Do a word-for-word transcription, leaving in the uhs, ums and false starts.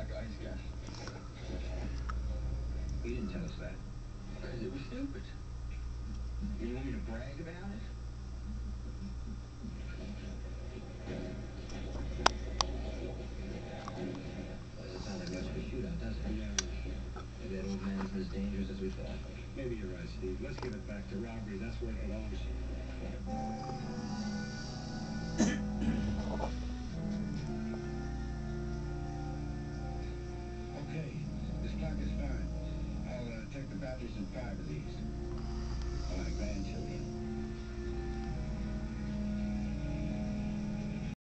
that guy's guess. He didn't tell us that. Because it was stupid. You want me to brag about it? Well, it doesn't sound like much of a shootout, does it? No. Maybe that old man isn't as dangerous as we thought. Maybe you're right, Steve. Let's give it back to robbery. That's where it belongs.